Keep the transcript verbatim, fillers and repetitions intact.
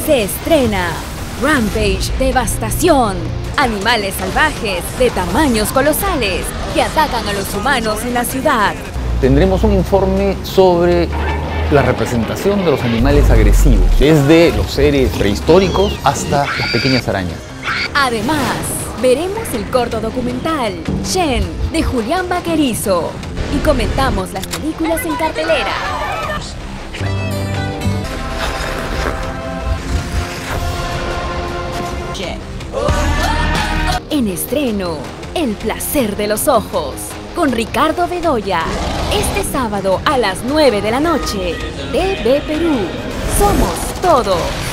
Se estrena Rampage Devastación. Animales salvajes de tamaños colosales que atacan a los humanos en la ciudad. Tendremos un informe sobre la representación de los animales agresivos, desde los seres prehistóricos hasta las pequeñas arañas. Además, veremos el corto documental Shen de Julián Vaquerizo y comentamos las películas en cartelera. En estreno, El placer de los ojos, con Ricardo Bedoya. Este sábado a las nueve de la noche, T V Perú. Somos todos.